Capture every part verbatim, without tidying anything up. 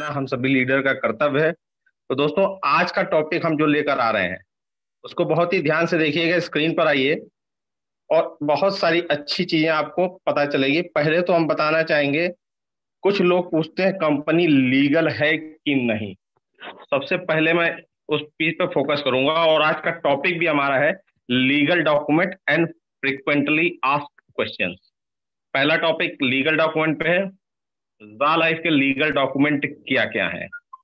हम सभी लीडर का कर्तव्य है। तो दोस्तों, आज का टॉपिक हम जो लेकर आ रहे हैं उसको बहुत ही ध्यान से देखिएगा, स्क्रीन पर आइए और बहुत सारी अच्छी चीजें आपको पता चलेगी। पहले तो हम बताना चाहेंगे, कुछ लोग पूछते हैं कंपनी लीगल है कि नहीं। सबसे पहले मैं उस चीज पे फोकस करूंगा और आज का टॉपिक भी हमारा है legal document and frequently asked questions. पहला टॉपिक लीगल डॉक्यूमेंट पे है। ज़ा लाइफ के लीगल डॉक्यूमेंट क्या क्या है।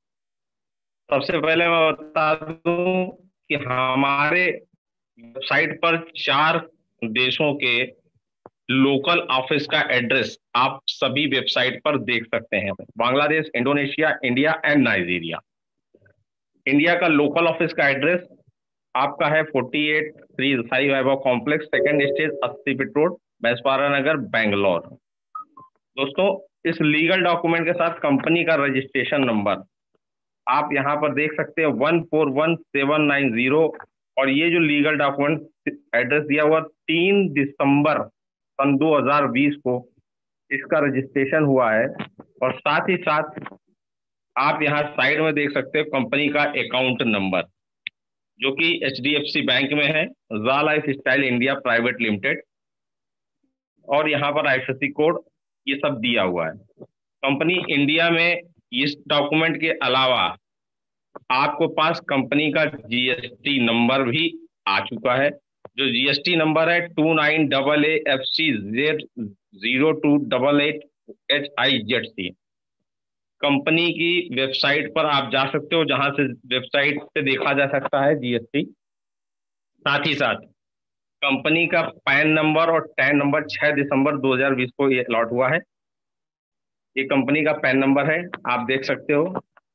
सबसे पहले मैं बता दूं कि हमारे वेबसाइट पर चार देशों के लोकल ऑफिस का एड्रेस आप सभी वेबसाइट पर देख सकते हैं। Bangladesh, Indonesia, India and Nigeria. India का लोकल ऑफिस का एड्रेस आपका है forty eight three Sai Vaibhav complex, second stage, अस्सी फीट रोड, बैसपारा नगर, बेंगलोर। दोस्तों, इस लीगल डॉक्यूमेंट के साथ कंपनी का रजिस्ट्रेशन नंबर आप यहाँ पर देख सकते हैं one four one seven nine zero. और ये जो लीगल डॉक्यूमेंट एड्रेस दिया हुआ तीन दिसंबर सन दो हज़ार बीस को इसका रजिस्ट्रेशन हुआ है। और साथ ही साथ आप यहाँ साइड में देख सकते हो कंपनी का अकाउंट नंबर जो कि H D F C bank में है, Zaa lifestyle India private limited. और यहाँ पर I F S C code ये सब दिया हुआ है। कंपनी इंडिया में इस डॉक्यूमेंट के अलावा आपको पास कंपनी का जी एस टी नंबर भी आ चुका है, जो जी एस टी नंबर है two nine double A F C Z zero two double eight H I Z C. Company की वेबसाइट पर आप जा सकते हो, जहां से वेबसाइट से देखा जा सकता है जी एस टी। साथ ही साथ कंपनी का पैन नंबर और टैन नंबर छह दिसंबर दो हज़ार बीस को ये अलॉट हुआ है। ये कंपनी का पैन नंबर है, आप देख सकते हो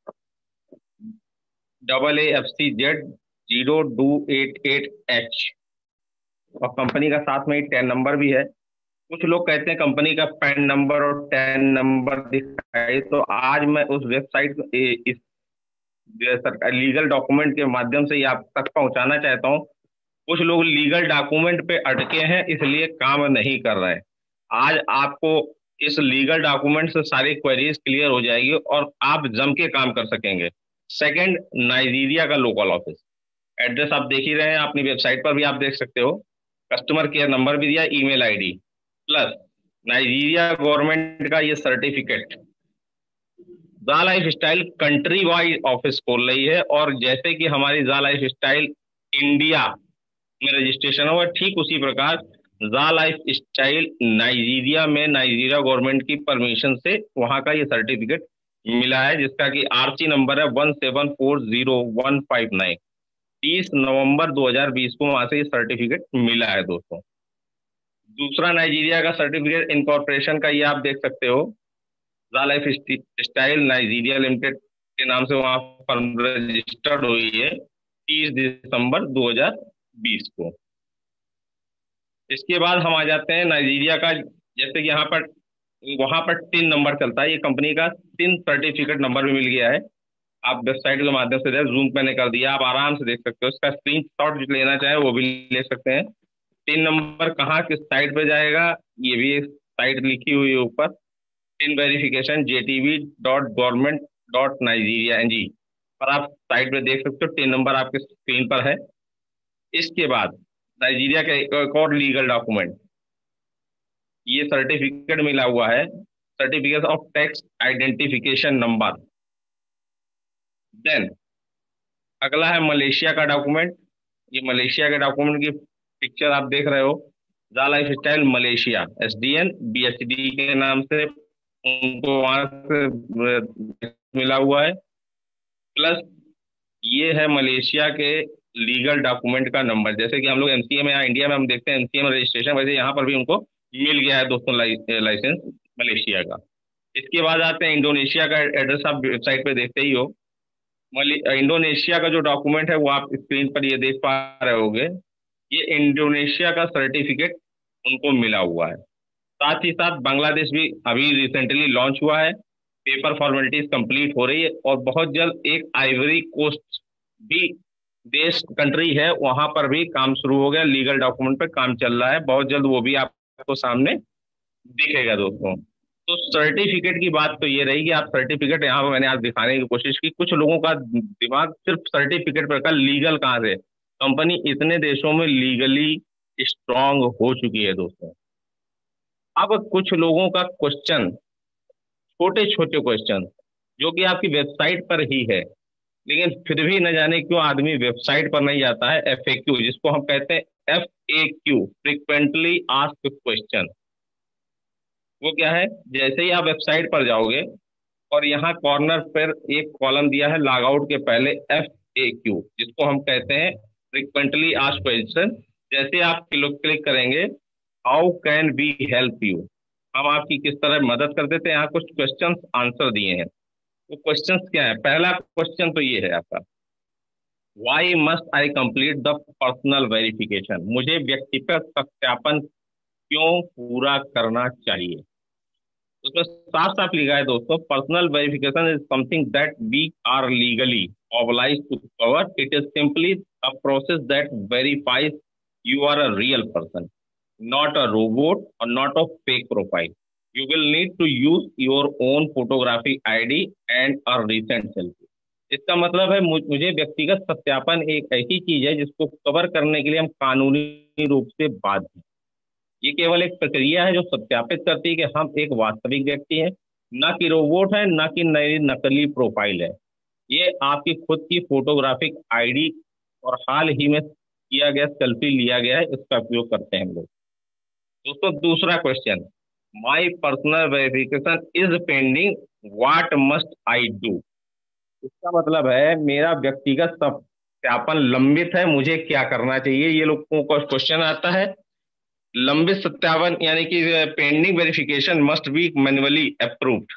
double A F C Z zero two eight eight H. और कंपनी का साथ में ही टैन नंबर भी है। कुछ लोग कहते हैं कंपनी का पैन नंबर और टैन नंबर दिखाई, तो आज मैं उस वेबसाइट इस लीगल डॉक्यूमेंट के माध्यम से ये आप तक पहुंचाना चाहता हूं। कुछ लोग लीगल डॉक्यूमेंट पे अटके हैं, इसलिए काम नहीं कर रहे हैं। आज आपको इस लीगल डॉक्यूमेंट से सारी क्वेरीज क्लियर हो जाएगी और आप जम के काम कर सकेंगे। सेकंड, नाइजीरिया का लोकल ऑफिस एड्रेस आप देख ही रहे हैं, अपनी वेबसाइट पर भी आप देख सकते हो। कस्टमर केयर नंबर भी दिया, email ID, plus Nigeria government का ये certificate. Zaa lifestyle country wise office खोल रही है, और जैसे कि हमारी ज़ा लाइफ स्टाइल इंडिया में रजिस्ट्रेशन हुआ, ठीक उसी प्रकार ज़ा लाइफ स्टाइल नाइजीरिया में नाइजीरिया गवर्नमेंट की परमिशन से वहां का ये सर्टिफिकेट मिला है, जिसका कि आरसी नंबर है one seven four zero one five nine. तीस नवंबर दो हज़ार बीस को वहां से ये सर्टिफिकेट मिला है दोस्तों। दूसरा, नाइजीरिया का सर्टिफिकेट इनकॉर्पोरेशन का ये आप देख सकते हो, Zaa lifestyle Nigeria limited के नाम से वहां फर्म रजिस्टर्ड हुई है तीस दिसंबर दो हज़ार बीस को। इसके बाद हम आ जाते हैं नाइजीरिया का, जैसे कि यहाँ पर वहां पर टिन नंबर चलता है, ये कंपनी का टिन सर्टिफिकेट नंबर भी मिल गया है। आप वेबसाइट के माध्यम से जूम मैंने कर दिया, आप आराम से देख सकते हो। इसका स्क्रीन शॉट लेना चाहे वो भी ले सकते हैं। टिन नंबर कहाँ किस साइट पे जाएगा, ये भी साइट लिखी हुई है ऊपर, TIN verification J T V dot government dot Nigeria N G पर आप साइट पे देख सकते हो। टिन नंबर आपके स्क्रीन पर है। इसके बाद नाइजीरिया का एक और लीगल डॉक्यूमेंट, ये सर्टिफिकेट मिला हुआ है, certificate of tax identification number. Then अगला है मलेशिया का डॉक्यूमेंट। ये मलेशिया के डॉक्यूमेंट की पिक्चर आप देख रहे हो, Zaa lifestyle Malaysia S D N B H D के नाम से उनको वहां से मिला हुआ है। प्लस ये है मलेशिया के लीगल डॉक्यूमेंट का नंबर। जैसे कि हम लोग एम सी ए में या इंडिया में हम देखते हैं एम सी ए में रजिस्ट्रेशन, वैसे यहाँ पर भी उनको मिल गया है दोस्तों लाइसेंस मलेशिया का। इसके बाद आते हैं इंडोनेशिया का एड्रेस, आप वेबसाइट पे देखते ही हो। इंडोनेशिया का जो डॉक्यूमेंट है वो आप स्क्रीन पर ये देख पा रहे होगे, ये इंडोनेशिया का सर्टिफिकेट उनको मिला हुआ है। साथ ही साथ बांग्लादेश भी अभी रिसेंटली लॉन्च हुआ है, पेपर फॉर्मेलिटीज कंप्लीट हो रही है, और बहुत जल्द एक आइवरी कोस्ट भी देश कंट्री है, वहां पर भी काम शुरू हो गया, लीगल डॉक्यूमेंट पे काम चल रहा है, बहुत जल्द वो भी आपको सामने दिखेगा दोस्तों। तो सर्टिफिकेट की बात तो ये रही कि आप सर्टिफिकेट, यहाँ पर मैंने आज दिखाने की कोशिश की, कुछ लोगों का दिमाग सिर्फ सर्टिफिकेट पर का, लीगल कहाँ से? कंपनी इतने देशों में लीगली स्ट्रांग हो चुकी है दोस्तों। अब कुछ लोगों का क्वेश्चन, छोटे छोटे क्वेश्चन जो कि आपकी वेबसाइट पर ही है, लेकिन फिर भी न जाने क्यों आदमी वेबसाइट पर नहीं जाता है। एफ ए क्यू, जिसको हम कहते हैं F A Q, frequently asked question, वो क्या है? जैसे ही आप वेबसाइट पर जाओगे और यहाँ कॉर्नर पर एक कॉलम दिया है लॉग आउट के पहले, एफ ए क्यू, जिसको हम कहते हैं फ्रिक्वेंटली आस्क्ड क्वेश्चन। जैसे आप क्लिक करेंगे, how can be help you, हम आपकी किस तरह मदद कर देते हैं, यहाँ कुछ क्वेश्चंस आंसर दिए हैं। वो क्वेश्चंस क्या है? पहला क्वेश्चन तो ये है आपका, why must I complete the personal verification, मुझे व्यक्तिगत सत्यापन क्यों पूरा करना चाहिए? उसमें साफ साफ लिखा है दोस्तों, personal verification is something that we are legally obliged to cover. It is simply a process that verifies you are a real person, not a robot or not a fake profile. You will need to use your own photography I D and a recent selfie. इसका मतलब है मुझ- मुझे व्यक्तिगत सत्यापन एक ऐसी चीज है जिसको कवर करने के लिए हम कानूनी रूप से बाध्य हैं। ये केवल एक प्रक्रिया है जो सत्यापित करती है कि हम एक वास्तविक व्यक्ति हैं, न कि रोबोट है, न कि नई नकली प्रोफाइल है। ये आपकी खुद की फोटोग्राफिक आईडी और हाल ही में किया गया सेल्फी लिया गया है, इसका उपयोग करते हैं हम लोग। दोस्तों दूसरा question, my personal verification is pending, what must I do? इसका मतलब है मेरा व्यक्तिगत सत्यापन लंबित है, मुझे क्या करना चाहिए? ये लोगों को क्वेश्चन आता है। लंबित सत्यापन यानी कि pending verification must be manually approved,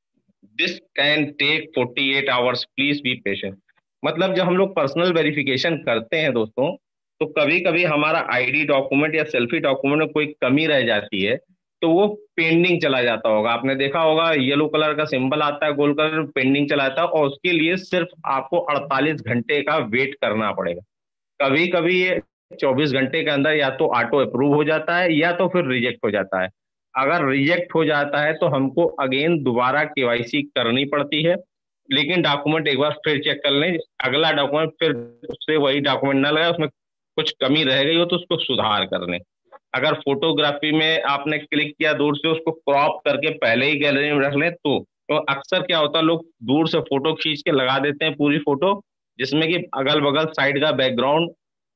this can take forty eight hours, please be patient. मतलब जब हम लोग पर्सनल वेरिफिकेशन करते हैं दोस्तों, तो कभी कभी हमारा आईडी डॉक्यूमेंट या सेल्फी डॉक्यूमेंट में कोई कमी रह जाती है, तो वो पेंडिंग चला जाता होगा। आपने देखा होगा येलो कलर का सिंबल आता है, गोल्ड कलर, पेंडिंग चला जाता है, और उसके लिए सिर्फ आपको अड़तालीस घंटे का वेट करना पड़ेगा। कभी कभी ये चौबीस घंटे के अंदर या तो ऑटो अप्रूव हो जाता है या तो फिर रिजेक्ट हो जाता है। अगर रिजेक्ट हो जाता है तो हमको अगेन दोबारा केवाईसी करनी पड़ती है, लेकिन डॉक्यूमेंट एक बार फिर चेक कर लें, अगला डॉक्यूमेंट फिर उससे वही डॉक्यूमेंट ना लगा, उसमें कुछ कमी रह गई हो तो उसको सुधार कर लें। अगर फोटोग्राफी में आपने क्लिक किया दूर से, उसको क्रॉप करके पहले ही गैलरी में रख लें तो, तो अक्सर क्या होता है, लोग दूर से फोटो खींच के लगा देते हैं पूरी फोटो, जिसमें कि अगल बगल साइड का बैकग्राउंड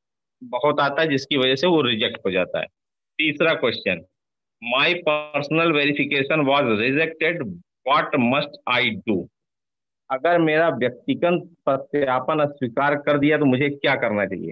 बहुत आता है, जिसकी वजह से वो रिजेक्ट हो जाता है। तीसरा question, my personal verification was rejected, what must I do? अगर मेरा व्यक्तिगत सत्यापन अस्वीकार कर दिया तो मुझे क्या करना चाहिए?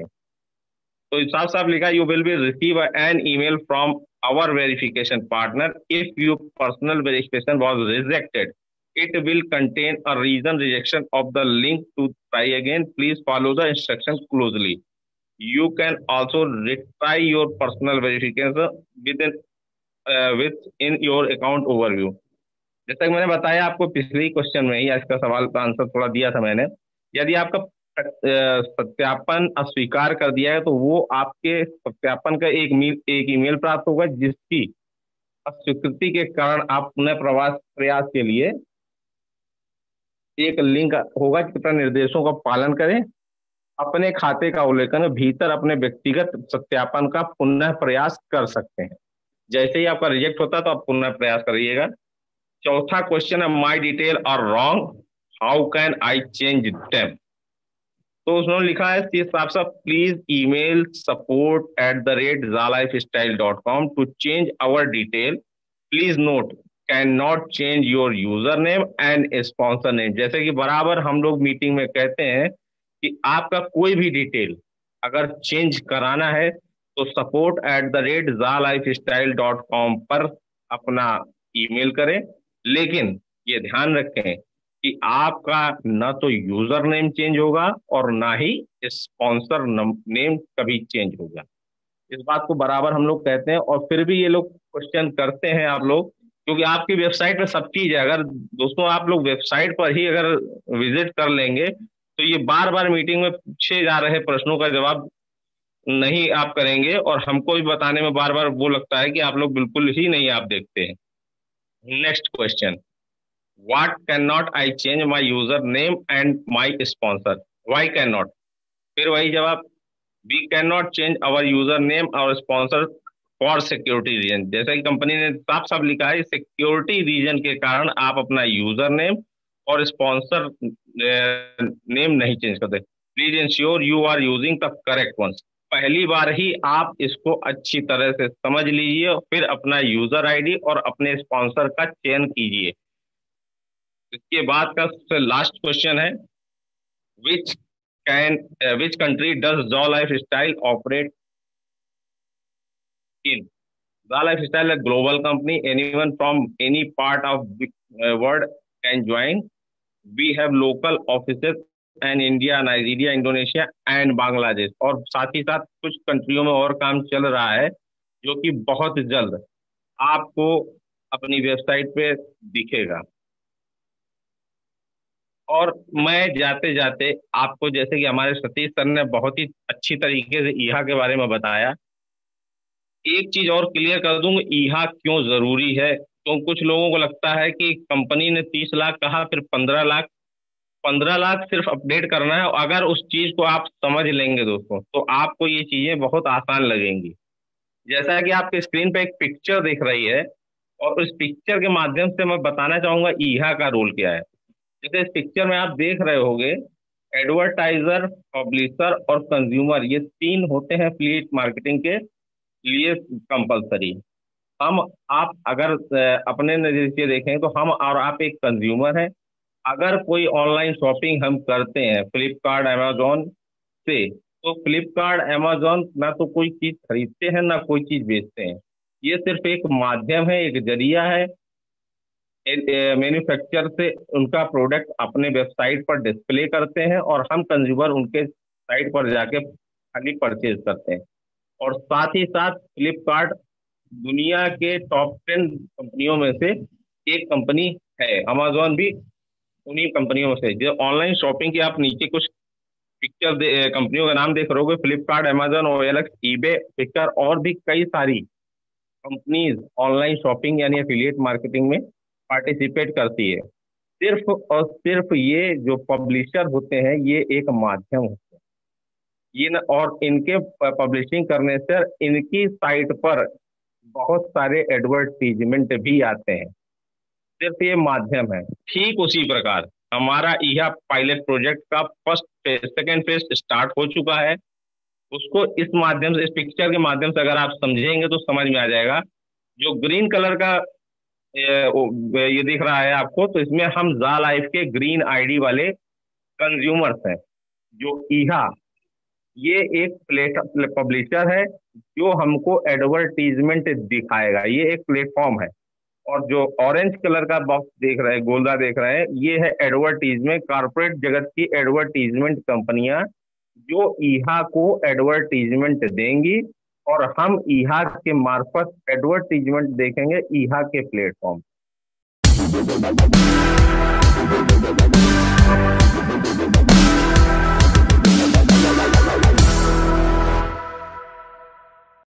तो साफ साफ लिखा, you will be receive an email from our verification partner if you personal verification was rejected, it will contain a reason rejection of the link to try again, please follow the instruction closely. You can also retry your personal verification within uh, within your account overview. जैसा कि मैंने बताया आपको पिछले question में ही, आज का सवाल का आंसर थोड़ा दिया था मैंने। यदि आपका अ, सत्यापन अस्वीकार कर दिया है तो वो आपके सत्यापन का एक मील एक ईमेल प्राप्त होगा, जिसकी अस्वीकृति के कारण आप पुनः प्रवास प्रयास के लिए एक लिंक होगा, कृपया निर्देशों का पालन करें, अपने खाते का अवलोकन भीतर अपने व्यक्तिगत सत्यापन का पुनः प्रयास कर सकते हैं। जैसे ही आपका रिजेक्ट होता है तो आप पुनः प्रयास करिएगा। चौथा क्वेश्चन है, my detail are wrong, how can I change them? तो उन्होंने लिखा है सी साहब साहब, please email support at the rate Zaa lifestyle dot com to change our detail, please note can not change your user name and sponsor name. जैसे कि बराबर हम लोग मीटिंग में कहते हैं कि आपका कोई भी डिटेल अगर चेंज कराना है तो support at the rate Zaa lifestyle dot com पर अपना ईमेल करें, लेकिन ये ध्यान रखें कि आपका ना तो यूजर नेम चेंज होगा और ना ही स्पॉन्सर नेम कभी चेंज होगा। इस बात को बराबर हम लोग कहते हैं, और फिर भी ये लोग क्वेश्चन करते हैं आप लोग, क्योंकि आपकी वेबसाइट पे सब चीज है। अगर दोस्तों आप लोग वेबसाइट पर ही अगर विजिट कर लेंगे तो ये बार बार मीटिंग में पूछे जा रहे प्रश्नों का जवाब नहीं आप करेंगे, और हमको भी बताने में बार बार वो लगता है कि आप लोग बिल्कुल ही नहीं आप देखते हैं। Next question, what can not I change my user name and my sponsor, why can not? फिर वही जवाब, we can not change our user name और स्पॉन्सर फॉर सिक्योरिटी रीजन। जैसा कि कंपनी ने साफ साफ लिखा है, सिक्योरिटी रीजन के कारण आप अपना यूजर नेम और स्पॉन्सर नेम नहीं चेंज करते। Please ensure you are using the correct ones. पहली बार ही आप इसको अच्छी तरह से समझ लीजिए, फिर अपना यूजर आईडी और अपने स्पॉन्सर का चयन कीजिए। इसके बाद का सबसे लास्ट क्वेश्चन है, which can which country does Zaa lifestyle operate in? Zaa Lifestyle, a global company. Anyone from any part of the uh, world can join. We have local offices in India, Nigeria, Indonesia and Bangladesh. और साथ ही साथ कुछ कंट्रियों में और काम चल रहा है जो कि बहुत जल्द आपको अपनी वेबसाइट पे दिखेगा। और मैं जाते जाते आपको, जैसे कि हमारे सतीश सर ने बहुत ही अच्छी तरीके से ईहा के बारे में बताया, एक चीज और क्लियर कर दूं, ईहा क्यों जरूरी है। तो कुछ लोगों को लगता है कि कंपनी ने तीस लाख कहा, फिर पंद्रह लाख, पंद्रह लाख सिर्फ अपडेट करना है। अगर उस चीज को आप समझ लेंगे दोस्तों, तो आपको ये चीजें बहुत आसान लगेंगी। जैसा कि आपके स्क्रीन पे एक पिक्चर दिख रही है, और उस पिक्चर के माध्यम से मैं बताना चाहूंगा ईहा का रोल क्या है। जैसे इस पिक्चर में आप देख रहे होंगे, एडवर्टाइजर, पब्लिशर और कंज्यूमर, ये तीन होते हैं एफिलिएट मार्केटिंग के लिए कंपलसरी। हम आप अगर अ, अपने नजरिए से देखें तो हम और आप एक कंज्यूमर हैं। अगर कोई ऑनलाइन शॉपिंग हम करते हैं फ्लिपकार्ट अमेजोन से, तो फ्लिपकार्ट अमेजोन ना तो कोई चीज खरीदते हैं ना कोई चीज बेचते हैं। ये सिर्फ एक माध्यम है, एक जरिया है। मैन्युफैक्चरर से उनका प्रोडक्ट अपने वेबसाइट पर डिस्प्ले करते हैं और हम कंज्यूमर उनके साइट पर जाके खाली परचेज करते हैं। और साथ ही साथ फ्लिपकार्ट दुनिया के टॉप टेन कंपनियों में से एक कंपनी है। अमेजोन भी उन्हीं कंपनियों में से। जो ऑनलाइन शॉपिंग की आप नीचे कुछ पिक्चर कंपनियों का नाम देख रहे होगे, Flipkart, Amazon, OLX, eBay, picture और भी कई सारी कंपनीज ऑनलाइन शॉपिंग यानी एफिलिएट मार्केटिंग में पार्टिसिपेट करती है। सिर्फ और सिर्फ ये जो पब्लिशर होते हैं, ये एक माध्यम होते हैं। ये न, और इनके पब्लिशिंग करने से इनकी साइट पर बहुत सारे एडवर्टीजमेंट भी आते हैं। सिर्फ ये माध्यम है। ठीक उसी प्रकार हमारा ईहा पायलट प्रोजेक्ट का first phase, second phase start हो चुका है। उसको इस माध्यम से, इस पिक्चर के माध्यम से अगर आप समझेंगे तो समझ में आ जाएगा। जो ग्रीन कलर का ये, ये दिख रहा है आपको, तो इसमें हम जा लाइफ के ग्रीन आईडी वाले कंज्यूमर्स हैं। जो ईहा, ये एक प्लेट पब्लिशर है जो हमको एडवर्टीजमेंट दिखाएगा। ये एक प्लेटफॉर्म है। और जो ऑरेंज कलर का बॉक्स देख रहे हैं, गोल्डा देख रहे हैं, ये है एडवर्टीजमेंट, कारपोरेट जगत की एडवर्टीजमेंट कंपनियां जो ईहा को एडवर्टीजमेंट देंगी और हम ईहा के मार्फत एडवर्टीजमेंट देखेंगे ईहा के प्लेटफॉर्म।